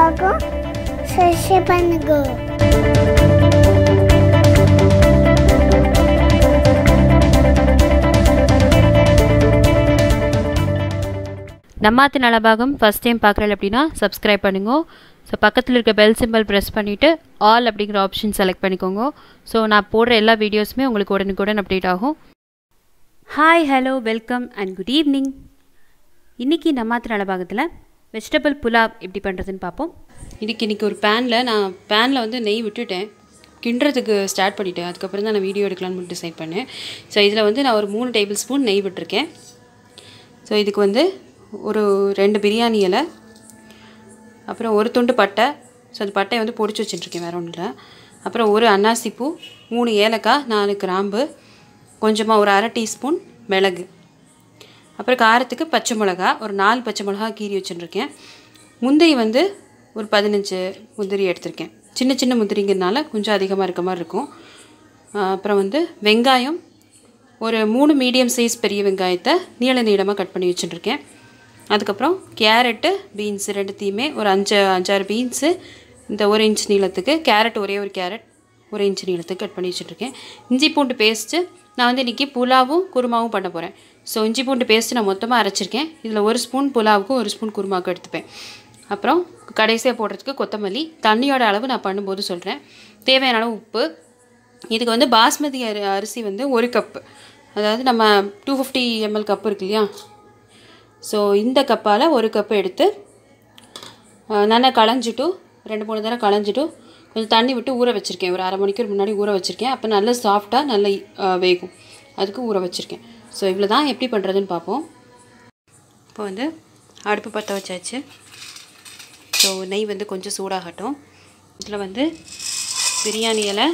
Pulao subscribe பண்ணுங்க. நம்மாத்து Nalabagam first time பார்க்குறீங்க அப்படின்னா சப்ஸ்கிரைப் பண்ணுங்க. ஸோ பக்கத்தில் இருக்க பெல் சிம்பிள் ப்ரெஸ் பண்ணிவிட்டு ஆல் அப்படிங்கிற ஆப்ஷன் செலக்ட் பண்ணிக்கோங்க. ஸோ நான் போடுற எல்லா வீடியோஸுமே உங்களுக்கு உடனுக்குடன் அப்டேட் ஆகும். Hi, hello, welcome and good evening. இன்றைக்கி நம்மாத்து நலபாகத்தில் வெஜிடபிள் புலாவ் எப்படி பண்ணுறதுன்னு பார்ப்போம். இன்றைக்கி ஒரு பேனில் வந்து நெய் விட்டுட்டேன், கிண்டுறதுக்கு ஸ்டார்ட் பண்ணிவிட்டேன். அதுக்கப்புறம் தான் நான் வீடியோ எடுக்கலான்னு டிசைட் பண்ணேன். ஸோ இதில் வந்து நான் ஒரு 3 டேபிள் ஸ்பூன் நெய் விட்டுருக்கேன். ஸோ இதுக்கு வந்து ஒரு 2 பிரியாணி இலை, அப்புறம் ஒரு துண்டு பட்டை. ஸோ அந்த பட்டையை வந்து பொடிச்சு வச்சுட்டுருக்கேன், வேறு ஒன்றும் இல்லை. அப்புறம் ஒரு அன்னாசிப்பூ, 3 ஏலக்காய், 4 கிராம்பு, கொஞ்சமாக ஒரு 1/2 டீஸ்பூன் மிளகு, அப்புறம் காரத்துக்கு பச்சை மிளகா, ஒரு 4 பச்சை மிளகா கீறி வச்சுட்டுருக்கேன். முந்திரி வந்து ஒரு 15 முந்திரி எடுத்திருக்கேன். சின்ன சின்ன முந்திரிங்கிறதுனால கொஞ்சம் அதிகமாக இருக்க மாதிரி இருக்கும். அப்புறம் வந்து வெங்காயம் ஒரு 3 மீடியம் சைஸ் பெரிய வெங்காயத்தை நீளமாக கட் பண்ணி வச்சுட்டுருக்கேன். அதுக்கப்புறம் கேரட்டு, பீன்ஸு ரெண்டுத்தையுமே ஒரு 5-6 பீன்ஸு இந்த 1 இன்ச் நீளத்துக்கு, கேரட் ஒரே ஒரு கேரட் 1 இன்ச் நீளத்துக்கு கட் பண்ணி வச்சுட்ருக்கேன். இஞ்சி பூண்டு பேஸ்ட்டு நான் வந்து இன்றைக்கி புலாவும் குருமாவும் பண்ண போகிறேன். ஸோ இஞ்சி பூண்டு பேஸ்ட்டு நான் மொத்தமாக அரைச்சிருக்கேன். இதில் 1 ஸ்பூன் புலாவுக்கும் 1 ஸ்பூன் குருமாவுக்கும் எடுத்துப்பேன். அப்புறம் கடைசியாக போடுறதுக்கு கொத்தமல்லி. தண்ணியோட அளவு நான் பண்ணும்போது சொல்கிறேன். தேவையான அளவு உப்பு. இதுக்கு வந்து பாஸ்மதி அரிசி வந்து 1 கப்பு, அதாவது நம்ம 250 ml கப்பு இருக்கு இல்லையா, ஸோ இந்த கப்பால் 1 கப்பு எடுத்து நல்லா களைஞ்சிட்டு 2-3 தடவை களைஞ்சிட்டு கொஞ்சம் தண்ணி விட்டு ஊற வச்சுருக்கேன். ஒரு 1/2 மணிக்கூர் முன்னாடி ஊற வச்சுருக்கேன். அப்போ நல்லா சாஃப்டாக நல்லா வேகும், அதுக்கு ஊற வச்சுருக்கேன். ஸோ இவ்வளோ தான். எப்படி பண்ணுறதுன்னு பார்ப்போம். இப்போ வந்து அடுப்பு பற்ற வச்சாச்சு. ஸோ நெய் வந்து கொஞ்சம் சூடாகட்டும். இதில் வந்து பிரியாணி இலை,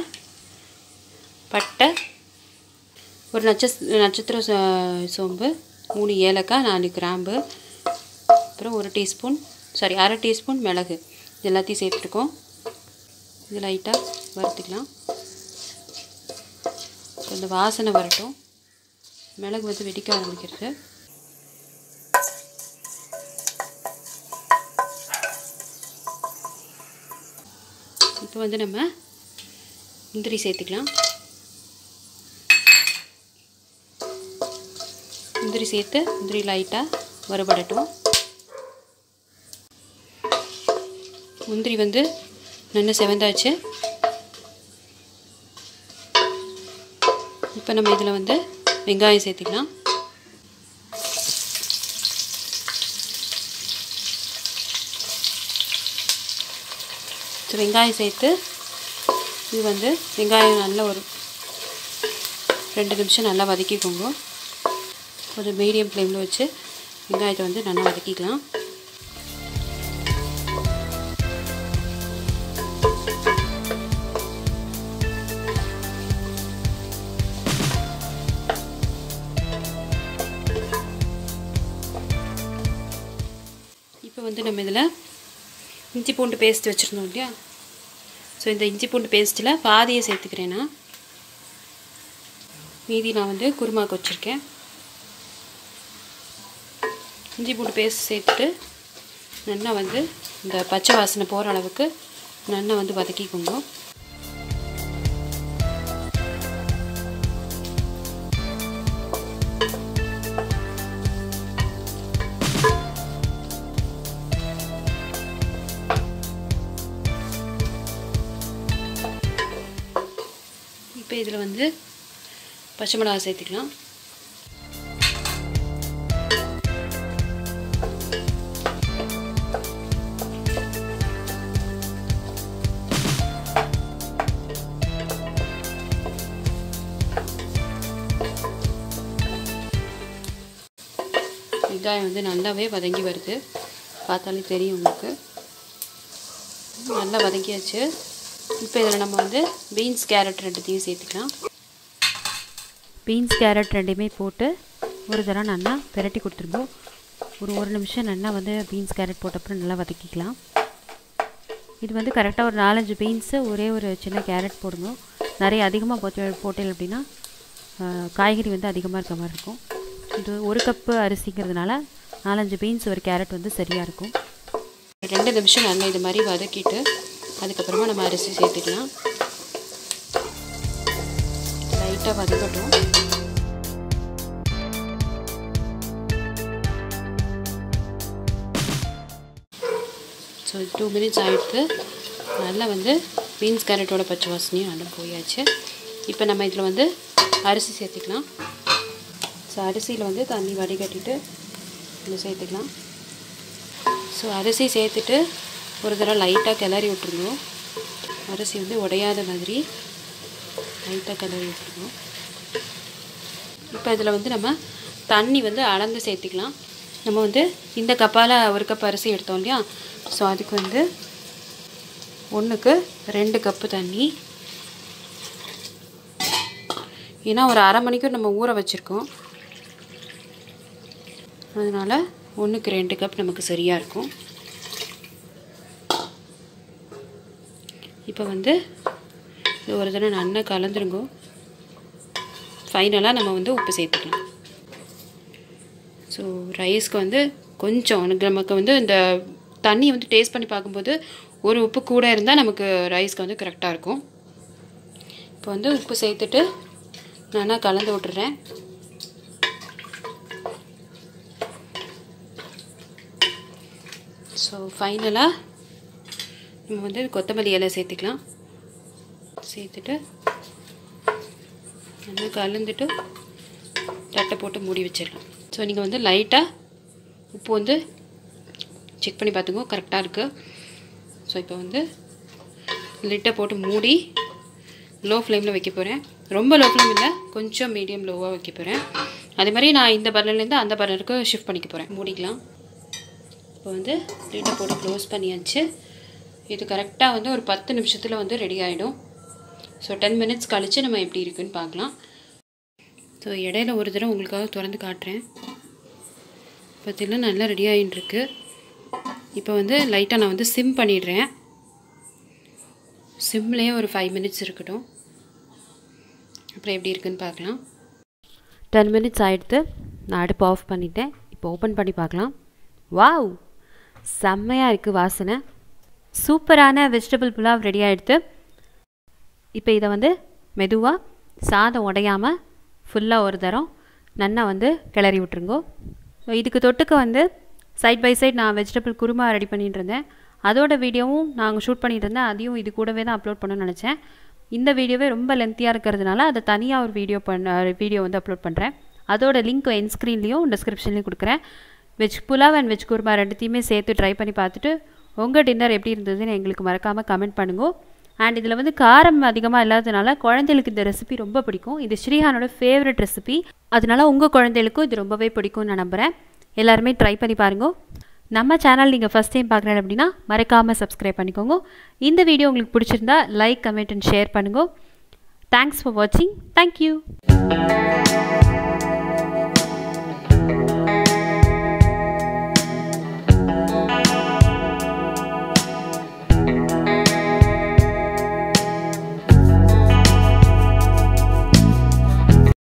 பட்டை, ஒரு நட்சத்திர சோம்பு, 3 ஏலக்காய், 4 கிராம்பு, அப்புறம் 1/2 டீஸ்பூன் மிளகு, இது எல்லாத்தையும் சேர்த்துருக்கோம். இது லைட்டாக வறுத்துக்கலாம். இந்த வாசனை வரட்டும். மிளகு வந்து வெடிக்க ஆரம்பிக்கிறது. இப்போ வந்து நம்ம முந்திரி சேர்த்துக்கலாம். முந்திரி சேர்த்து முந்திரி லைட்டாக வறுபடட்டும். முந்திரி வந்து நல்லா செவந்தாச்சு. இப்போ நம்ம இதில் வந்து வெங்காயம் சேர்த்துக்கலாம். வெங்காயம் சேர்த்து இது வந்து வெங்காயம் நல்லா ஒரு 2 நிமிஷம் நல்லா வதக்கிக்கோங்க. ஒரு மீடியம் ஃப்ளேமில் வச்சு வெங்காயத்தை வந்து நல்லா வதக்கிக்கலாம். இப்போ வந்து நம்ம இதில் இஞ்சி பூண்டு பேஸ்ட் வச்சுருந்தோம் இல்லையா, ஸோ இந்த இஞ்சி பூண்டு பேஸ்ட்டில் பாதியை சேர்த்துக்கிறேன்னா, மீதி நான் வந்து குருமாவுக்கு வச்சுருக்கேன். இஞ்சி பூண்டு பேஸ்ட் சேர்த்துட்டு நல்லா வந்து இந்த பச்சை வாசனை போகிற அளவுக்கு நல்லா வந்து வதக்கிக்கோங்க. இப்போ இதில் வந்து பச்சை மிளகாய் சேர்த்துக்கலாம். வெங்காயம் வந்து நல்லாவே வதங்கி வருது, பார்த்தாலே தெரியும் உங்களுக்கு. நல்லா வதங்கியாச்சு. இப்போ இதில் நம்ம வந்து பீன்ஸ் கேரட் ரெண்டுத்தையும் சேர்த்துக்கலாம். பீன்ஸ் கேரட் ரெண்டையுமே போட்டு ஒரு தடவை நல்லா பிரட்டி கொடுத்துருவோம். ஒரு 1 நிமிஷம் நல்லா வந்து பீன்ஸ் கேரட் போட்டப்புறம் நல்லா வதக்கிக்கலாம். இது வந்து கரெக்டாக ஒரு 4-5 பீன்ஸு, ஒரே ஒரு சின்ன கேரட் போடுங்க. நிறைய அதிகமாக போட்டேன் அப்படின்னா காய்கறி வந்து அதிகமாக இருக்க மாதிரி இருக்கும். இது 1 கப்பு அரிசிங்கிறதுனால 4-5 பீன்ஸ் ஒரு கேரட் வந்து சரியாக இருக்கும். 2 நிமிஷம் நல்லா இது மாதிரி வதக்கிட்டு அதுக்கப்புறமா நம்ம அரிசி சேர்த்துக்கலாம். லைட்டாக வதக்கட்டும். ஸோ 2 மினிட்ஸ் ஆகிடுது. நல்லா பீன்ஸ் கேரட்டோட பச்சை வாசனையும் நல்லா போயாச்சு. இப்போ நம்ம இதில் அரிசி சேர்த்துக்கலாம். ஸோ அரிசியில் தண்ணி வடிகட்டிட்டு இதில் சேர்த்துக்கலாம். ஸோ அரிசி சேர்த்துட்டு ஒரு தடவை லைட்டாக கிளறி விட்டுருணும். அரிசி உடையாத மாதிரி லைட்டாக கிளறி விட்டுருணும். இப்போ இதில் நம்ம தண்ணி அளந்து சேர்த்துக்கலாம். நம்ம இந்த கப்பால் 1 கப் அரிசி எடுத்தோம் இல்லையா, ஸோ அதுக்கு 1க்கு 2 கப்பு தண்ணி. ஏன்னா ஒரு அரை மணிக்கூர் நம்ம ஊற வச்சுருக்கோம், அதனால் 1க்கு 2 கப் நமக்கு சரியாக இருக்கும். இப்போ இது ஒரு தடவை நல்லா கலந்துருங்க. ஃபைனலாக நம்ம உப்பு சேர்த்துக்கலாம். ஸோ ரைஸ்க்கு கொஞ்சம் நமக்கு இந்த தண்ணி டேஸ்ட் பண்ணி பார்க்கும்போது ஒரு உப்பு கூட இருந்தால் நமக்கு ரைஸ்க்கு கரெக்டாக இருக்கும். இப்போ உப்பு சேர்த்துட்டு நல்லா கலந்து விட்டுறேன். ஸோ ஃபைனலாக நம்ம கொத்தமல்லி இலை சேர்த்துக்கலாம். சேர்த்துட்டு நல்லா கலந்துட்டு தட்டை போட்டு மூடி வச்சிடலாம். ஸோ நீங்கள் லைட்டாக உப்பு செக் பண்ணி பார்த்துக்கோ, கரெக்டாக இருக்குது. ஸோ இப்போ லிட்டை போட்டு மூடி லோ ஃப்ளேமில் வைக்க போகிறேன். ரொம்ப லோ ஃப்ளேம் இல்லை, கொஞ்சம் மீடியம் லோவாக வைக்க போகிறேன். அதே மாதிரி நான் இந்த பர்னர்லேருந்து அந்த பர்னருக்கு ஷிஃப்ட் பண்ணிக்க போகிறேன். மூடிக்கலாம். இப்போ லிட்டை போட்டு க்ளோஸ் பண்ணியாச்சு. இது கரெக்டாக ஒரு 10 நிமிஷத்தில் ரெடி ஆகிடும். ஸோ 10 மினிட்ஸ் கழித்து நம்ம எப்படி இருக்குதுன்னு பார்க்கலாம். ஸோ இடையில ஒரு தடவை உங்களுக்காக திறந்து காட்டுறேன். பார்த்தீங்கன்னா நல்லா ரெடி ஆகிட்டுருக்கு. இப்போ லைட்டாக நான் சிம் பண்ணிடுறேன். சிம்லேயே ஒரு 5 மினிட்ஸ் இருக்கட்டும். அப்புறம் எப்படி இருக்குதுன்னு பார்க்கலாம். 10 மினிட்ஸ் ஆகிடுது. நான் அடுப்பு ஆஃப் பண்ணிட்டேன். இப்போ ஓப்பன் பண்ணி பார்க்கலாம். வாவ், செம்மையாக இருக்குது வாசனை. சூப்பரான வெஜிடபிள் புலாவ் ரெடி ஆகிடுது. இப்போ இதை மெதுவாக சாதம் உடையாமல் ஃபுல்லாக ஒரு தரம் நல்லா கிளறி விட்டுருங்கோ. இதுக்கு தொட்டுக்க சைட் பை சைட் நான் வெஜிடபிள் குருமா ரெடி பண்ணிட்டு இருந்தேன். அதோட வீடியோவும் நாங்கள் ஷூட் பண்ணிட்டு இருந்தேன். அதையும் இது கூடவே தான் அப்லோட் பண்ணணும்னு நினச்சேன். இந்த வீடியோவே ரொம்ப லென்த்தியாக இருக்கிறதுனால அதை தனியாக ஒரு வீடியோ அப்லோட் பண்ணுறேன். அதோட லிங்க் என் ஸ்க்ரீன்லேயும் டிஸ்கிரிப்ஷன்லேயும் கொடுக்குறேன். Veg pulao and veg kurma ரெண்டுத்தையுமே சேர்த்து ட்ரை பண்ணி பார்த்துட்டு உங்கள் டின்னர் எப்படி இருந்ததுன்னு எங்களுக்கு மறக்காமல் கமெண்ட் பண்ணுங்க. அண்ட் இதில் காரம் அதிகமாக இல்லாததுனால குழந்தைகளுக்கு இந்த ரெசிபி ரொம்ப பிடிக்கும். இது ஸ்ரீஹானோட ஃபேவரட் ரெசிபி. அதனால உங்கள் குழந்தைகளுக்கும் இது ரொம்பவே பிடிக்கும்னு நான் நம்புகிறேன். எல்லாருமே ட்ரை பண்ணி பாருங்க. நம்ம சேனல் நீங்கள் ஃபஸ்ட் டைம் பார்க்குறேன் அப்படின்னா மறக்காமல் சப்ஸ்கிரைப் பண்ணிக்கோங்க. இந்த வீடியோ உங்களுக்கு பிடிச்சிருந்தா லைக், கமெண்ட் அண்ட் ஷேர் பண்ணுங்க. தேங்க்ஸ் ஃபார் வாட்சிங். தேங்க்யூ.